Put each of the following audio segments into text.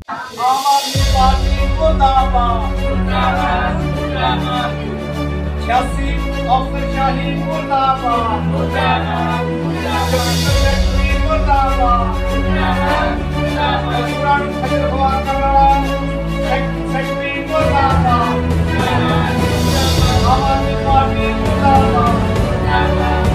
आम आदमी पार्टी मुर्दाबाद, मुर्दाबाद, मुर्दाबाद। 86 अफसरशाही मुर्दाबाद, मुर्दाबाद, मुर्दाबाद। सेक्रेटरी मुर्दाबाद, मुर्दाबाद, मुर्दाबाद। मजदूरां नूं खज्जल खुआर करन वाला सेक्रेटरी मुर्दाबाद, मुर्दाबाद, मुर्दाबाद। आम आदमी पार्टी मुर्दाबाद, मुर्दाबाद।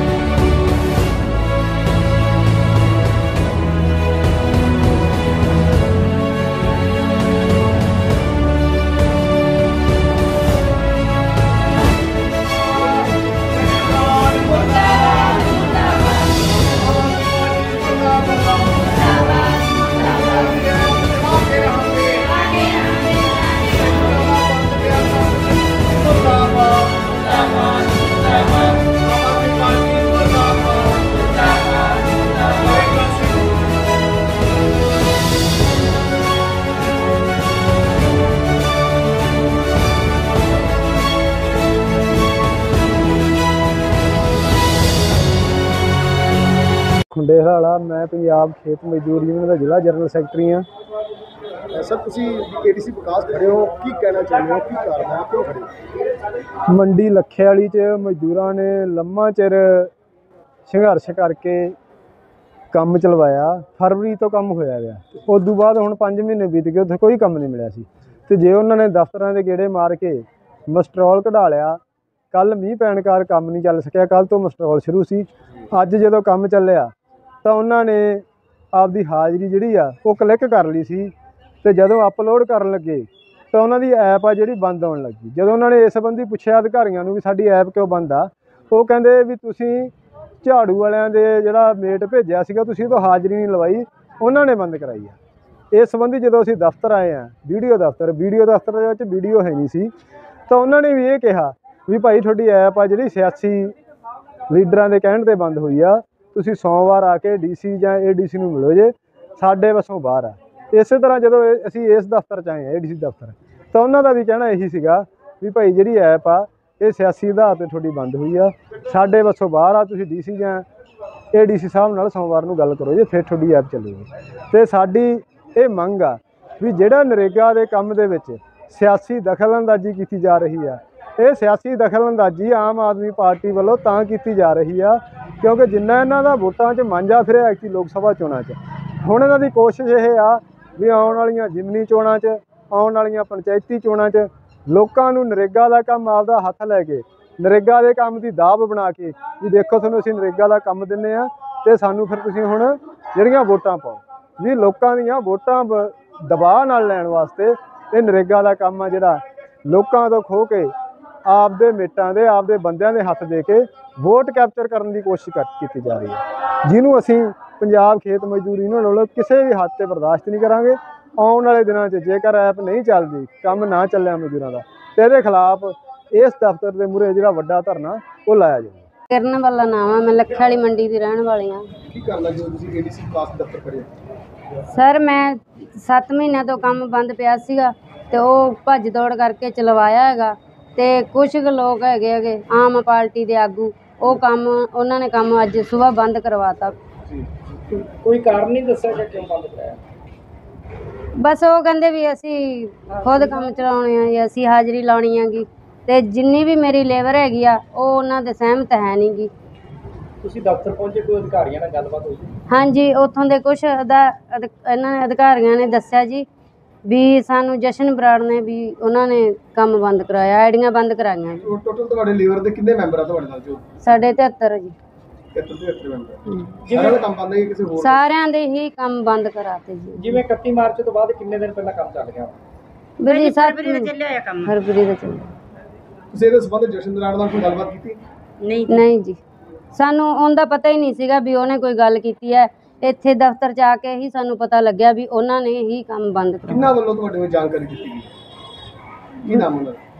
ਖੁੰਡੇਹਾਲਾ मैं पंजाब खेत मजदूर यूनियन का जिला जनरल सैकटरी हाँ। सर ਤੁਸੀਂ ਏਡੀਸੀ ਵਿਕਾਸ ਖੜੇ ਹੋ, ਕੀ ਕਹਿਣਾ ਚਾਹੁੰਦੇ ਹੋ, ਕੀ ਕਾਰਨ ਹੈ, ਕਿਉਂ ਖੜੇ ਹੋ? ਮੰਡੀ ਲੱਖੇ ਵਾਲੀ 'ਚ ਮਜ਼ਦੂਰਾਂ ਨੇ ਲੰਮਾ ਚਿਰ ਸੰਘਰਸ਼ ਕਰਕੇ ਕੰਮ ਚਲਵਾਇਆ। ਫਰਵਰੀ ਤੋਂ ਕੰਮ ਹੋਇਆ ਗਿਆ, ਉਸ ਤੋਂ ਬਾਅਦ ਹੁਣ 5 ਮਹੀਨੇ ਬੀਤ ਗਏ, ਉੱਥੇ ਕੋਈ ਕੰਮ ਨਹੀਂ ਮਿਲਿਆ ਸੀ। ਅਤੇ ਜੇ ਉਹਨਾਂ ਨੇ ਦਫ਼ਤਰਾਂ ਦੇ ਗੇੜੇ ਮਾਰ ਕੇ ਮਸਟਰੋਲ ਕਢਾ ਲਿਆ, ਕੱਲ੍ਹ ਮੀਂਹ ਪੈਣ ਕਾਰਨ ਕੰਮ ਨਹੀਂ ਚੱਲ ਸਕਿਆ, ਕੱਲ੍ਹ ਤੋਂ ਮਸਟਰੋਲ ਸ਼ੁਰੂ ਸੀ। ਅੱਜ ਜਦੋਂ ਕੰਮ ਚੱਲਿਆ ਤਾਂ ਉਹਨਾਂ ਨੇ ਆਪਦੀ ਹਾਜ਼ਰੀ ਜਿਹੜੀ ਆ ਉਹ ਕਲਿੱਕ ਕਰ ਲਈ ਸੀ, ਅਤੇ ਜਦੋਂ ਅਪਲੋਡ ਕਰਨ ਲੱਗੇ ਤਾਂ ਉਹਨਾਂ ਦੀ ਐਪ ਆ ਜਿਹੜੀ ਬੰਦ ਆਉਣ ਲੱਗੀ। ਜਦੋਂ ਉਹਨਾਂ ਨੇ ਇਸ ਸੰਬੰਧੀ ਪੁੱਛਿਆ ਅਧਿਕਾਰੀਆਂ ਨੂੰ ਵੀ ਸਾਡੀ ਐਪ ਕਿਉਂ ਬੰਦ ਆ, ਉਹ ਕਹਿੰਦੇ ਵੀ ਤੁਸੀਂ ਝਾੜੂ ਵਾਲਿਆਂ ਦੇ ਜਿਹੜਾ ਮੇਟ ਭੇਜਿਆ ਸੀਗਾ ਤੁਸੀਂ ਉਹ ਤੋਂ ਹਾਜ਼ਰੀ ਨਹੀਂ ਲਵਾਈ, ਉਹਨਾਂ ਨੇ ਬੰਦ ਕਰਾਈ ਆ। ਇਸ ਸੰਬੰਧੀ ਜਦੋਂ ਅਸੀਂ ਦਫ਼ਤਰ ਆਏ ਹਾਂ, ਵੀਡੀਓ ਦਫ਼ਤਰ ਦੇ ਵਿੱਚ ਵੀਡੀਓ ਹੈ ਨਹੀਂ ਸੀ, ਤਾਂ ਉਹਨਾਂ ਨੇ ਵੀ ਇਹ ਕਿਹਾ ਵੀ ਭਾਈ ਤੁਹਾਡੀ ਐਪ ਆ ਜਿਹੜੀ ਸਿਆਸੀ ਲੀਡਰਾਂ ਦੇ ਕਹਿਣ 'ਤੇ ਬੰਦ ਹੋਈ ਆ, ਤੁਸੀਂ ਸੋਮਵਾਰ ਆ ਕੇ DC ਜਾਂ ADC ਨੂੰ ਮਿਲੋ ਜੇ, ਸਾਡੇ ਵੱਸੋਂ ਬਾਹਰ ਆ। ਇਸੇ ਤਰ੍ਹਾਂ ਜਦੋਂ ਅਸੀਂ ਇਸ ਦਫ਼ਤਰ 'ਚ ਆਏ ਹਾਂ ADC ਦਫ਼ਤਰ, ਤਾਂ ਉਹਨਾਂ ਦਾ ਵੀ ਕਹਿਣਾ ਇਹੀ ਸੀਗਾ ਵੀ ਭਾਈ ਜਿਹੜੀ ਐਪ ਆ ਇਹ ਸਿਆਸੀ ਆਧਾਰ 'ਤੇ ਤੁਹਾਡੀ ਬੰਦ ਹੋਈ ਆ, ਸਾਡੇ ਵੱਸੋਂ ਬਾਹਰ ਆ, ਤੁਸੀਂ DC ਜਾਂ ADC ਸਾਹਿਬ ਨਾਲ ਸੋਮਵਾਰ ਨੂੰ ਗੱਲ ਕਰੋ ਜੇ, ਫਿਰ ਤੁਹਾਡੀ ਐਪ ਚੱਲੂਗੀ। ਅਤੇ ਸਾਡੀ ਇਹ ਮੰਗ ਆ ਵੀ ਜਿਹੜਾ ਨਰੇਗਾ ਦੇ ਕੰਮ ਦੇ ਵਿੱਚ ਸਿਆਸੀ ਦਖਲਅੰਦਾਜ਼ੀ ਕੀਤੀ ਜਾ ਰਹੀ ਆ, ਇਹ ਸਿਆਸੀ ਦਖਲਅੰਦਾਜ਼ੀ ਆਮ ਆਦਮੀ ਪਾਰਟੀ ਵੱਲੋਂ ਤਾਂ ਕੀਤੀ ਜਾ ਰਹੀ ਆ ਕਿਉਂਕਿ ਜਿੰਨਾ ਇਹਨਾਂ ਦਾ ਵੋਟਾਂ 'ਚ ਮਾਂਝਾ ਫਿਰਿਆ ਐਤਕੀ ਲੋਕ ਸਭਾ ਚੋਣਾਂ 'ਚ, ਹੁਣ ਇਹਨਾਂ ਦੀ ਕੋਸ਼ਿਸ਼ ਇਹ ਆ ਵੀ ਆਉਣ ਵਾਲੀਆਂ ਜ਼ਿਮਨੀ ਚੋਣਾਂ 'ਚ, ਆਉਣ ਵਾਲੀਆਂ ਪੰਚਾਇਤੀ ਚੋਣਾਂ 'ਚ ਲੋਕਾਂ ਨੂੰ ਨਰੇਗਾ ਦਾ ਕੰਮ ਆਪਦਾ ਹੱਥ ਲੈ ਕੇ, ਨਰੇਗਾ ਦੇ ਕੰਮ ਦੀ ਦਾਅਵ ਬਣਾ ਕੇ ਵੀ ਦੇਖੋ ਤੁਹਾਨੂੰ ਅਸੀਂ ਨਰੇਗਾ ਦਾ ਕੰਮ ਦਿੰਦੇ ਹਾਂ ਅਤੇ ਸਾਨੂੰ ਫਿਰ ਤੁਸੀਂ ਹੁਣ ਜਿਹੜੀਆਂ ਵੋਟਾਂ ਪਾਓ, ਵੀ ਲੋਕਾਂ ਦੀਆਂ ਵੋਟਾਂ ਦਬਾਅ ਨਾਲ ਲੈਣ ਵਾਸਤੇ ਇਹ ਨਰੇਗਾ ਦਾ ਕੰਮ ਆ ਜਿਹੜਾ ਲੋਕਾਂ ਤੋਂ ਖੋਹ ਕੇ ਆਪਦੇ ਮੇਟਾਂ ਦੇ ਆਪਦੇ ਬੰਦਿਆਂ ਦੇ ਹੱਥ ਦੇ ਕੇ ਵੋਟ ਕੈਪਚਰ ਕਰਨ ਦੀ ਕੋਸ਼ਿਸ਼ ਕੀਤੀ ਜਾ ਰਹੀ ਹੈ, ਜਿਹਨੂੰ ਅਸੀਂ ਪੰਜਾਬ ਖੇਤ ਮਜ਼ਦੂਰ ਯੂਨੀਅਨ ਵੱਲੋਂ ਕਿਸੇ ਵੀ ਹੱਦ 'ਤੇ ਬਰਦਾਸ਼ਤ ਨਹੀਂ ਕਰਾਂਗੇ। ਆਉਣ ਵਾਲੇ ਦਿਨਾਂ 'ਚ ਜੇਕਰ ਐਪ ਨਹੀਂ ਚੱਲਦੀ, ਕੰਮ ਨਾ ਚੱਲਿਆ ਮਜ਼ਦੂਰਾਂ ਦਾ, ਅਤੇ ਇਹਦੇ ਖਿਲਾਫ ਇਸ ਦਫ਼ਤਰ ਦੇ ਮੂਹਰੇ ਜਿਹੜਾ ਵੱਡਾ ਧਰਨਾ ਉਹ ਲਾਇਆ ਜਾਊਗਾ। ਕਿਰਨ ਵਾਲਾ ਨਾਮ ਆ, ਮੈਂ ਲੱਖੇ ਵਾਲੀ ਮੰਡੀ ਦੀ ਰਹਿਣ ਵਾਲੀ ਹਾਂ। ਕੀ ਕਰਨਾ ਜਦੋਂ ਤੁਸੀਂ ਏਡੀਸੀ ਵਿਕਾਸ ਦਫ਼ਤਰ ਖੜੇ ਹੋ? ਸਰ ਮੈਂ 7 ਮਹੀਨਿਆਂ ਤੋਂ ਕੰਮ ਬੰਦ ਪਿਆ ਸੀਗਾ ਅਤੇ ਉਹ ਭੱਜ ਦੌੜ ਕਰਕੇ ਚਲਵਾਇਆ ਹੈਗਾ, ਅਤੇ ਕੁਛ ਕੁ ਲੋਕ ਹੈਗੇ ਆਮ ਪਾਰਟੀ ਦੇ ਆਗੂ, ਉਹ ਕੰਮ ਉਹਨਾਂ ਨੇ ਕੰਮ ਅੱਜ ਸੁਬਾਹ ਬੰਦ ਕਰਵਾਤਾ। ਕੋਈ ਕਾਰਨ ਨਹੀਂ ਦੱਸਿਆ ਕਿ ਕਿਉਂ ਬੰਦ ਕਰਾਇਆ? ਬਸ ਉਹ ਕਹਿੰਦੇ ਵੀ ਅਸੀਂ ਖੁਦ ਕੰਮ ਚਲਾਉਣੇ ਆ ਜੀ, ਅਸੀਂ ਹਾਜ਼ਰੀ ਲਾਉਣੀ ਹੈਗੀ, ਅਤੇ ਜਿੰਨੀ ਵੀ ਮੇਰੀ ਲੇਬਰ ਹੈਗੀ ਆ ਉਹ ਉਹਨਾਂ ਦੇ ਸਹਿਮਤ ਹੈ ਨਹੀਂ ਗੀ। ਤੁਸੀਂ ਦਫ਼ਤਰ ਪਹੁੰਚੇ, ਕੋਈ ਅਧਿਕਾਰੀਆਂ ਨਾਲ ਗੱਲਬਾਤ ਹੋਈ? ਹਾਂਜੀ, ਉੱਥੋਂ ਦੇ ਕੁਛ ਇਹਨਾਂ ਨੇ ਅਧਿਕਾਰੀਆਂ ਨੇ ਦੱਸਿਆ ਜੀ ਵੀ ਸਾਨੂੰ ਜਸ਼ਨ ਬਰਾੜ ਨੇ ਵੀ ਉਹਨਾਂ ਨੇ ਕੰਮ ਬੰਦ ਕਰਾਇਆ, ਆਈਡੀਆਂ ਬੰਦ ਕਰਾਈਆਂ ਜੀ। ਟੋਟਲ ਤੁਹਾਡੇ ਲੇਬਰ ਦੇ ਕਿੰਨੇ ਮੈਂਬਰ ਆ ਤੁਹਾਡੇ ਨਾਲ? ਜੋ ਸਾਡੇ 73 ਜੀ। 73 ਮੈਂਬਰ। ਸਾਰਿਆਂ ਦਾ ਕੰਮ ਬੰਦ ਹੈ, ਕਿਸੇ ਹੋਰ? ਸਾਰਿਆਂ ਦੇ ਹੀ ਕੰਮ ਬੰਦ ਕਰਾਤੇ ਜੀ। ਜਿਵੇਂ 31 ਮਾਰਚ ਤੋਂ ਬਾਅਦ ਕਿੰਨੇ ਦਿਨ ਪਹਿਲਾਂ ਕੰਮ ਚੱਲ ਗਿਆ? ਵੀਰ ਫਰਵਰੀ ਦਾ ਚੱਲਿਆ ਕੰਮ। ਫਰਵਰੀ ਦਾ ਚੱਲਿਆ। ਤੁਸੀਂ ਇਹਦੇ ਸੰਬੰਧ ਜਸ਼ਨ ਬਰਾੜ ਨਾਲ ਕੋਈ ਗੱਲਬਾਤ ਕੀਤੀ? ਨਹੀਂ ਜੀ, ਸਾਨੂੰ ਉਹਦਾ ਪਤਾ ਹੀ ਨਹੀਂ ਸੀਗਾ ਵੀ ਉਹਨੇ ਕੋਈ ਗੱਲ ਕੀਤੀ ਹੈ। ਇੱਥੇ ਦਫ਼ਤਰ 'ਚ ਆ ਕੇ ਹੀ ਸਾਨੂੰ ਪਤਾ ਲੱਗਿਆ ਵੀ ਉਹਨਾਂ ਨੇ ਹੀ ਕੰਮ ਬੰਦ ਕਰਾਇਆ। ਕਿਹਨਾਂ ਵੱਲੋਂ ਤੁਹਾਡੇ ਨੂੰ ਜਾਣਕਾਰੀ ਦਿੱਤੀ ਗਈ? ਕੀ ਨਾਮ ਉਹਨਾਂ ਦਾ?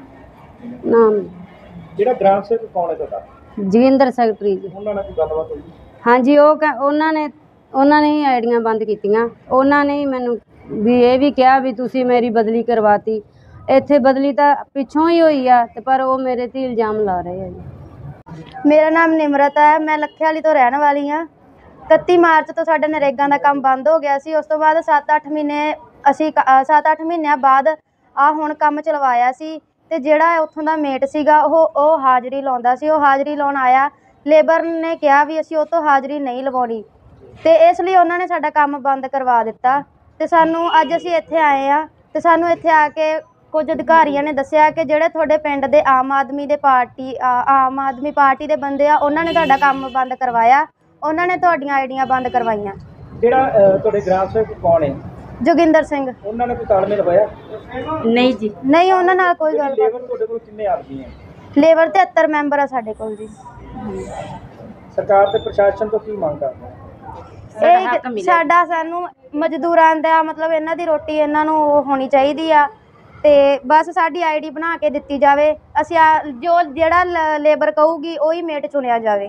ਨਾਮ ਜਿਹੜਾ ਗ੍ਰਾਮ ਸੇਵਕ ਕੌਣ ਹੈ ਤੁਹਾਡਾ? ਜੋਗਿੰਦਰ ਸੈਕਟਰੀ ਜੀ। ਉਹਨਾਂ ਨਾਲ ਕੋਈ ਗੱਲਬਾਤ ਹੋਈ? ਹਾਂਜੀ, ਉਹਨਾਂ ਨੇ ਹੀ ਆਈਡੀਆਂ ਬੰਦ ਕੀਤੀਆਂ। ਉਹਨਾਂ ਨੇ ਹੀ ਮੈਨੂੰ ਵੀ ਇਹ ਵੀ ਕਿਹਾ ਵੀ ਤੁਸੀਂ ਮੇਰੀ ਬਦਲੀ ਕਰਵਾਤੀ। ਇੱਥੇ ਬਦਲੀ ਤਾਂ ਪਿੱਛੋਂ ਹੀ ਹੋਈ ਆ, ਤੇ ਪਰ ਉਹ ਮੇਰੇ 'ਤੇ ਇਲਜ਼ਾਮ ਲਾ ਰਹੇ ਆ ਜੀ। ਮੇਰਾ ਨਾਮ ਨਿਮਰਤ ਹੈ, ਮੈਂ ਲੱਖੇ ਵਾਲੀ ਤੋਂ ਰਹਿਣ ਵਾਲੀ ਹਾਂ। 31 ਮਾਰਚ ਤੋਂ ਸਾਡਾ ਨਰੇਗਾ ਦਾ ਕੰਮ ਬੰਦ ਹੋ ਗਿਆ ਸੀ। ਉਸ ਤੋਂ ਬਾਅਦ 7-8 ਮਹੀਨੇ ਅਸੀਂ 7-8 ਮਹੀਨਿਆਂ ਬਾਅਦ ਹੁਣ ਕੰਮ ਚਲਵਾਇਆ ਸੀ। ਤੇ ਜਿਹੜਾ ਉੱਥੋਂ ਦਾ ਮੇਟ ਸੀਗਾ ਉਹ ਹਾਜ਼ਰੀ ਲਾਉਂਦਾ ਸੀ। ਉਹ ਹਾਜ਼ਰੀ ਲਾਉਣ ਆਇਆ, ਲੇਬਰ ਨੇ ਕਿਹਾ ਵੀ ਅਸੀਂ ਉਹ ਤੋਂ ਹਾਜ਼ਰੀ ਨਹੀਂ ਲਵਾਉਣੀ, ਤੇ ਇਸ ਲਈ ਉਹਨਾਂ ਨੇ ਸਾਡਾ ਕੰਮ ਬੰਦ ਕਰਵਾ ਦਿੱਤਾ। ਤੇ ਸਾਨੂੰ ਅੱਜ ਅਸੀਂ ਇੱਥੇ ਆਏ ਆ, ਤੇ ਸਾਨੂੰ ਇੱਥੇ ਆ ਕੇ ਕੁਝ ਅਧਿਕਾਰੀਆਂ ਨੇ ਦੱਸਿਆ ਕਿ ਜਿਹੜੇ ਤੁਹਾਡੇ ਪਿੰਡ ਦੇ ਆਮ ਆਦਮੀ ਪਾਰਟੀ ਦੇ ਬੰਦੇ ਆ, ਉਹਨਾਂ ਨੇ ਤੁਹਾਡਾ ਕੰਮ ਬੰਦ ਕਰਵਾਇਆ, ਉਹਨਾਂ ਨੇ ਤੁਹਾਡੀਆਂ ਆਈਡੀਆਂ ਬੰਦ ਕਰਵਾਈਆਂ। ਜਿਹੜਾ ਤੁਹਾਡੇ ਗ੍ਰਾਮ ਸੇਵਕ ਕੌਣ ਹੈ? ਜੋਗਿੰਦਰ ਸਿੰਘ। ਉਹਨਾਂ ਨੇ ਕੋਈ ਤਾਲਮੇਲ ਹੋਇਆ? ਨਹੀਂ ਜੀ, ਨਹੀਂ, ਉਹਨਾਂ ਨਾਲ ਕੋਈ ਗੱਲ ਲੇਬਰ ਤੁਹਾਡੇ ਕੋਲ ਕਿੰਨੇ ਆਦਮੀ ਹੈ? ਲੇਬਰ 73 ਮੈਂਬਰ ਆ ਸਾਡੇ ਕੋਲ ਜੀ। ਸਰਕਾਰ ਤੇ ਪ੍ਰਸ਼ਾਸਨ ਤੋਂ ਕੀ ਮੰਗ ਕਰਦੇ? ਇਹ ਸਾਨੂੰ ਮਜ਼ਦੂਰਾਂ ਦਾ ਮਤਲਬ ਇਹਨਾਂ ਦੀ ਰੋਟੀ ਇਹਨਾਂ ਨੂੰ ਹੋਣੀ ਚਾਹੀਦੀ ਆ, ਤੇ ਬਸ ਸਾਡੀ ਆਈਡੀ ਬਣਾ ਕੇ ਦਿੱਤੀ ਜਾਵੇ। ਅਸੀਂ ਜਿਹੜਾ ਲੇਬਰ ਕਹੂਗੀ ਉਹੀ ਮੇਟ ਚੁਣਿਆ ਜਾਵੇ।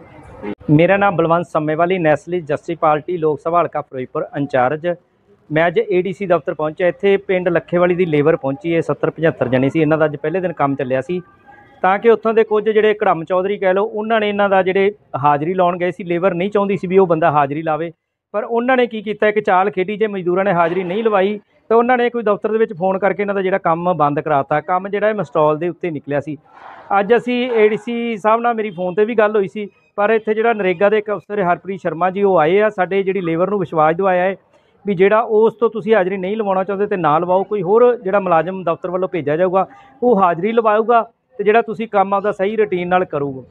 ਮੇਰਾ ਨਾਮ Balwant Sammewali, Nationalist Justice Party Lok Sabha ਹਲਕਾ ਫਿਰੋਜ਼ਪੁਰ ਇੰਚਾਰਜ। ਮੈਂ ਅੱਜ ADC ਦਫ਼ਤਰ ਪਹੁੰਚਿਆ। ਇੱਥੇ ਪਿੰਡ ਲੱਖੇਵਾਲੀ ਦੀ ਲੇਬਰ ਪਹੁੰਚੀ ਹੈ, 70-75 ਜਣੇ ਸੀ। ਇਹਨਾਂ ਦਾ ਅੱਜ ਪਹਿਲੇ ਦਿਨ ਕੰਮ ਚੱਲਿਆ ਸੀ, ਤਾਂ ਕਿ ਉੱਥੋਂ ਦੇ ਕੁਝ ਜਿਹੜੇ ਘੜਮ ਚੌਧਰੀ ਕਹਿ ਲਓ, ਉਹਨਾਂ ਨੇ ਇਹਨਾਂ ਦਾ ਜਿਹੜੇ ਹਾਜ਼ਰੀ ਲਾਉਣ ਗਏ ਸੀ, ਲੇਬਰ ਨਹੀਂ ਚਾਹੁੰਦੀ ਸੀ ਵੀ ਉਹ ਬੰਦਾ ਹਾਜ਼ਰੀ ਲਾਵੇ, ਪਰ ਉਹਨਾਂ ਨੇ ਕੀ ਕੀਤਾ, ਇੱਕ ਚਾਲ ਖੇਡੀ। ਜੇ ਮਜ਼ਦੂਰਾਂ ਨੇ ਹਾਜ਼ਰੀ ਨਹੀਂ ਲਵਾਈ ਤਾਂ ਉਹਨਾਂ ਨੇ ਕੋਈ ਦਫ਼ਤਰ ਦੇ ਵਿੱਚ ਫੋਨ ਕਰਕੇ ਇਹਨਾਂ ਦਾ ਜਿਹੜਾ ਕੰਮ ਬੰਦ ਕਰਾਤਾ। ਕੰਮ ਜਿਹੜਾ ਮਸਟਾਲ ਦੇ ਉੱਤੇ ਨਿਕਲਿਆ ਸੀ। ਅੱਜ ਅਸੀਂ ADC ਸਾਹਿਬ ਨਾਲ ਮੇਰੀ ਫੋਨ 'ਤੇ ਵੀ ਗੱਲ ਹੋਈ ਸੀ, ਪਰ ਇੱਥੇ ਜਿਹੜਾ ਨਰੇਗਾ ਦੇ ਇੱਕ ਅਫਸਰ ਹਰਪ੍ਰੀਤ ਸ਼ਰਮਾ ਜੀ, ਉਹ ਆਏ ਆ, ਸਾਡੇ ਜਿਹੜੀ ਲੇਬਰ ਨੂੰ ਵਿਸ਼ਵਾਸ ਦਿਵਾਇਆ ਹੈ ਵੀ ਜਿਹੜਾ ਉਸ ਤੋਂ ਤੁਸੀਂ ਹਾਜ਼ਰੀ ਨਹੀਂ ਲਵਾਉਣਾ ਚਾਹੁੰਦੇ ਤੇ ਨਾ ਲਵਾਓ, ਕੋਈ ਹੋਰ ਜਿਹੜਾ ਮੁਲਾਜ਼ਮ ਦਫ਼ਤਰ ਵੱਲੋਂ ਭੇਜਿਆ ਜਾਊਗਾ ਉਹ ਹਾਜ਼ਰੀ ਲਵਾਊਗਾ, ਤੇ ਜਿਹੜਾ ਤੁਸੀਂ ਕੰਮ ਆਪਦਾ ਸਹੀ ਰੂਟੀਨ ਨਾਲ ਕਰੂਗਾ।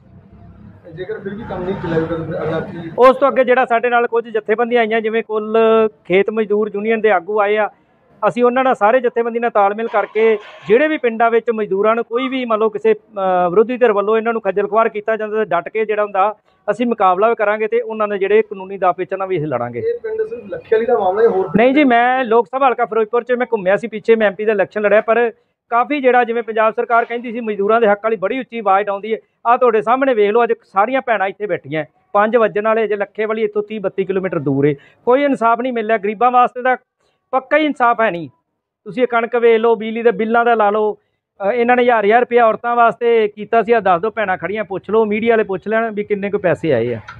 ਜੇਕਰ ਫਿਰ ਵੀ ਕੰਮ ਨਹੀਂ ਚੱਲੇਗਾ ਉਸ ਤੋਂ ਅੱਗੇ ਜਿਹੜਾ ਸਾਡੇ ਨਾਲ ਕੁਝ ਜਥੇਬੰਦੀਆਂ ਆਈਆਂ, ਜਿਵੇਂ ਕੁੱਲ ਖੇਤ ਮਜ਼ਦੂਰ ਯੂਨੀਅਨ ਦੇ ਆਗੂ ਆਏ ਆ, ਅਸੀਂ ਉਹਨਾਂ ਨਾਲ ਸਾਰੇ ਜਥੇਬੰਦੀ ਨਾਲ ਤਾਲਮੇਲ ਕਰਕੇ ਜਿਹੜੇ ਵੀ ਪਿੰਡਾਂ ਵਿੱਚ ਮਜ਼ਦੂਰਾਂ ਨੂੰ ਕੋਈ ਵੀ ਮੰਨ ਲਓ ਕਿਸੇ ਵਿਰੋਧੀ ਧਿਰ ਵੱਲੋਂ ਇਹਨਾਂ ਨੂੰ ਖੱਜਲ ਖੁਆਰ ਕੀਤਾ ਜਾਂਦਾ ਤਾਂ ਡਟ ਕੇ ਜਿਹੜਾ ਹੁੰਦਾ ਅਸੀਂ ਮੁਕਾਬਲਾ ਵੀ ਕਰਾਂਗੇ, ਤੇ ਉਹਨਾਂ ਦੇ ਜਿਹੜੇ ਕਾਨੂੰਨੀ ਦਾਅਵੇ ਨਾਲ ਵੀ ਅਸੀਂ ਲੜਾਂਗੇ। ਇਹ ਪਿੰਡ ਸਿਰਫ ਲੱਖੇਵਾਲੀ ਦਾ ਮਾਮਲਾ ਹੈ, ਹੋਰ ਨਹੀਂ ਜੀ, ਮੈਂ ਲੋਕ ਸਭਾ ਹਲਕਾ ਫਿਰੋਜ਼ਪੁਰ 'ਚ ਮੈਂ ਘੁੰਮਿਆ ਸੀ, ਪਿੱਛੇ ਮੈਂ MP ਦਾ ਇਲੈਕਸ਼ਨ ਲੜਿਆ, ਪਰ ਕਾਫੀ ਜਿਹੜਾ ਜਿਵੇਂ ਪੰਜਾਬ ਸਰਕਾਰ ਕਹਿੰਦੀ ਸੀ ਮਜ਼ਦੂਰਾਂ ਦੇ ਹੱਕ ਵਾਲੀ ਬੜੀ ਉੱਚੀ ਆਵਾਜ਼ ਆਉਂਦੀ ਹੈ। ਆਹ ਤੁਹਾਡੇ ਸਾਹਮਣੇ ਵੇਖ ਲਓ, ਅੱਜ ਸਾਰੀਆਂ ਭੈਣਾਂ ਇੱਥੇ ਬੈਠੀਆਂ, 5 ਵਜਣ ਵਾਲੇ, ਜੇ ਲੱਖੇਵਾਲੀ ਇੱਥੋਂ 30-32 ਕਿਲੋਮੀਟਰ ਦੂਰ ਹੈ, ਕੋਈ ਇਨਸਾਫ ਨਹੀਂ ਮਿਲ ਰਿਹਾ। ਗਰੀਬਾਂ ਵਾਸਤੇ ਤਾਂ ਪੱਕਾ ਹੀ ਇਨਸਾਫ ਹੈ ਨਹੀਂ। ਤੁਸੀਂ ਇਹ ਕਣਕ ਵੇਖ ਲਓ, ਬਿਜਲੀ ਦੇ ਬਿੱਲਾਂ ਦਾ ਲਾ ਲਓ, ਇਹਨਾਂ ਨੇ 1000 ਰੁਪਇਆ ਔਰਤਾਂ ਵਾਸਤੇ ਕੀਤਾ ਸੀ। ਆ ਦੱਸ ਦਿਓ, ਭੈਣਾਂ ਖੜੀਆਂ, ਪੁੱਛ ਲਓ, ਮੀਡੀਆ ਵਾਲੇ ਪੁੱਛ ਲੈਣ ਵੀ ਕਿੰਨੇ ਕੁ ਪੈਸੇ ਆਏ ਆ।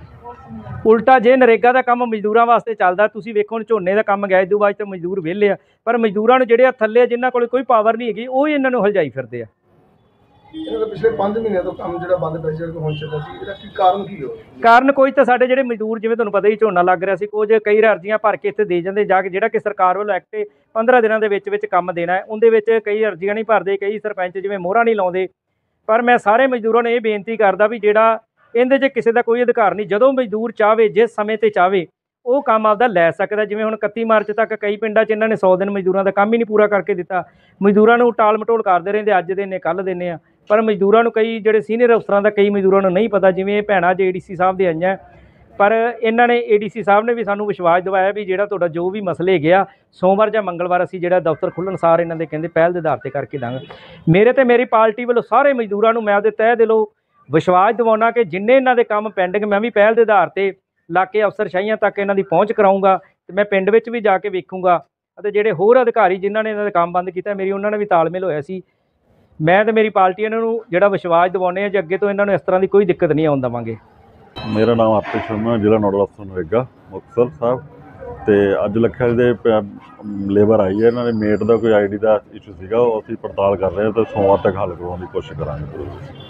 ਉਲਟਾ ਜੇ ਨਰੇਗਾ ਦਾ ਕੰਮ ਮਜ਼ਦੂਰਾਂ ਵਾਸਤੇ ਚੱਲਦਾ, ਤੁਸੀਂ ਵੇਖੋ ਹੁਣ ਝੋਨੇ ਦਾ ਕੰਮ ਗਿਆ, ਇਦੋਂ ਬਾਅਦ ਤਾਂ ਮਜ਼ਦੂਰ ਵਿਹਲੇ ਆ, ਪਰ ਮਜ਼ਦੂਰਾਂ ਨੂੰ ਜਿਹੜੇ ਆ ਥੱਲੇ ਜਿਨ੍ਹਾਂ ਕੋਲ ਕੋਈ ਪਾਵਰ ਨਹੀਂ ਹੈਗੀ, ਉਹ ਹੀ ਇਹਨਾਂ ਨੂੰ ਹਲਜਾਈ ਫਿਰਦੇ ਆ। ਇਹਨਾਂ ਦਾ ਪਿਛਲੇ 5 ਮਹੀਨਿਆਂ ਤੋਂ ਕੰਮ ਜਿਹੜਾ ਬੰਦ ਪਿਆ ਸੀ, ਹੁਣ ਚੱਲਦਾ ਸੀ, ਇਹਦਾ ਕੀ ਕਾਰਨ ਕੀ ਹੋ? ਕਾਰਨ ਕੋਈ ਤਾਂ ਸਾਡੇ ਜਿਹੜੇ ਮਜ਼ਦੂਰ, ਜਿਵੇਂ ਤੁਹਾਨੂੰ ਪਤਾ ਹੀ ਝੋਨਾ ਲੱਗ ਰਿਹਾ ਸੀ, ਕੁਝ ਕਈ ਅਰਜ਼ੀਆਂ ਭਰ ਕੇ ਇੱਥੇ ਦੇ ਜਾਂਦੇ ਜਾ ਕੇ, ਜਿਹੜਾ ਕਿ ਸਰਕਾਰ ਵੱਲੋਂ ਐਕਟ 15 ਦਿਨਾਂ ਦੇ ਵਿੱਚ ਕੰਮ ਦੇਣਾ ਹੈ, ਉਹਦੇ ਵਿੱਚ ਕਈ ਅਰਜ਼ੀਆਂ ਨਹੀਂ ਭਰਦੇ, ਕਈ ਸਰਪੰਚ ਜਿਵੇਂ ਮੋਹਰਾਂ ਨਹੀਂ ਲਾਉਂਦੇ। ਪਰ ਮੈਂ ਸਾਰੇ ਮਜ਼ਦੂਰਾਂ ਨੂੰ ਇਹ ਬੇਨਤੀ ਕਰਦਾ ਵੀ ਜਿਹੜਾ ਇਹਦੇ 'ਚ ਕਿਸੇ ਦਾ ਕੋਈ ਅਧਿਕਾਰ ਨਹੀਂ, ਜਦੋਂ ਮਜ਼ਦੂਰ ਚਾਹਵੇ, ਜਿਸ ਸਮੇਂ 'ਤੇ ਚਾਹਵੇ, ਉਹ ਕੰਮ ਆਪਦਾ ਲੈ ਸਕਦਾ। ਜਿਵੇਂ ਹੁਣ 31 ਮਾਰਚ ਤੱਕ ਕਈ ਪਿੰਡਾਂ 'ਚ ਇਹਨਾਂ ਨੇ 100 ਦਿਨ ਮਜ਼ਦੂਰਾਂ ਦਾ ਕੰਮ ਹੀ ਨਹੀਂ ਪੂਰਾ ਕਰਕੇ ਦਿੱਤਾ। ਮਜ਼ਦੂਰਾਂ ਨੂੰ ਟਾਲ ਮਟੋਲ ਕਰਦੇ ਰਹਿੰਦੇ, ਅੱਜ ਦਿਨੇ ਕੱਲ੍ਹ ਦਿਨੇ ਆ, ਪਰ ਮਜ਼ਦੂਰਾਂ ਨੂੰ ਕਈ ਜਿਹੜੇ ਸੀਨੀਅਰ ਅਫਸਰਾਂ ਦਾ ਕਈ ਮਜ਼ਦੂਰਾਂ ਨੂੰ ਨਹੀਂ ਪਤਾ। ਜਿਵੇਂ ਇਹ ਭੈਣਾਂ ਜੇ ADC ਸਾਹਿਬ ਦੇ ਆਈਆਂ, ਪਰ ਇਹਨਾਂ ਨੇ ADC ਸਾਹਿਬ ਨੇ ਵੀ ਸਾਨੂੰ ਵਿਸ਼ਵਾਸ ਦਿਵਾਇਆ ਵੀ ਜਿਹੜਾ ਤੁਹਾਡਾ ਜੋ ਵੀ ਮਸਲੇ ਹੈਗੇ ਆ, ਸੋਮਵਾਰ ਜਾਂ ਮੰਗਲਵਾਰ ਅਸੀਂ ਜਿਹੜਾ ਦਫ਼ਤਰ ਖੁੱਲ੍ਹਣ ਸਾਰ ਇਹਨਾਂ ਦੇ ਕਹਿੰਦੇ ਪਹਿਲ ਦੇ ਆਧਾਰ 'ਤੇ ਕਰਕੇ ਦਾਂਗੇ। ਮੇਰੇ ਤੇ ਮੇਰੀ ਪਾਰਟੀ ਵੱਲੋਂ ਸਾਰੇ ਮਜ਼ਦੂਰਾਂ ਨੂੰ ਮੈਂ ਆਪਦੇ ਤਹਿ ਦਿਲੋਂ ਵਿਸ਼ਵਾਸ ਦਿਵਾਉਣਾ ਕਿ ਜਿੰਨੇ ਇਹਨਾਂ ਦੇ ਕੰਮ ਪੈਂਡਿੰਗ, ਮੈਂ ਵੀ ਪਹਿਲ ਦੇ ਆਧਾਰ 'ਤੇ ਇਲਾਕੇ ਅਫਸਰਸ਼ਾਹੀਆਂ ਤੱਕ ਇਹਨਾਂ ਦੀ ਪਹੁੰਚ ਕਰਾਊਂਗਾ, ਤੇ ਮੈਂ ਪਿੰਡ ਵਿੱਚ ਵੀ ਜਾ ਕੇ ਵੇਖੂੰਗਾ, ਅਤੇ ਜਿਹੜੇ ਹੋਰ ਅਧਿਕਾਰੀ ਜਿਨ੍ਹਾਂ ਨੇ ਇਹਨਾਂ ਦਾ ਕੰਮ ਬੰਦ ਕੀਤਾ, ਮੇਰੀ ਉਹਨਾਂ ਨਾਲ ਵੀ ਤਾਲਮੇਲ ਹੋਇਆ ਸੀ। ਮੈਂ ਤੇ ਮੇਰੀ ਪਾਰਟੀ ਇਹਨਾਂ ਨੂੰ ਜਿਹੜਾ ਵਿਸ਼ਵਾਸ ਦਿਵਾਉਂਦੇ ਆ, ਜੇ ਅੱਗੇ ਤੋਂ ਇਹਨਾਂ ਨੂੰ ਇਸ ਤਰ੍ਹਾਂ ਦੀ ਕੋਈ ਦਿੱਕਤ ਨਹੀਂ ਆਉਣ ਦੇਵਾਂਗੇ। ਮੇਰਾ ਨਾਮ ਹਰਪ੍ਰੀਤ ਸ਼ਰਮਾ, ਜ਼ਿਲ੍ਹਾ ਨੋਡਲ ਅਫਸਰ ਨਰੇਗਾ ਮੁਕਤਸਰ ਸਾਹਿਬ। ਤੇ ਅੱਜ ਲੱਖੇਵਾਲੀ ਦੇ ਲੇਬਰ ਆਈ ਹੈ, ਇਹਨਾਂ ਦੇ ਮੇਟ ਦਾ ਕੋਈ ID ਦਾ ਇਸ਼ੂ ਸੀਗਾ, ਉਹ ਅਸੀਂ ਪੜਤਾਲ ਕਰ ਰਹੇ ਹਾਂ, ਤੇ ਸੋਮਵਾਰ ਤੱਕ ਹੱਲ ਕਰਵਾਉਣ ਦੀ ਕੋਸ਼ਿਸ਼ ਕਰਾਂਗੇ।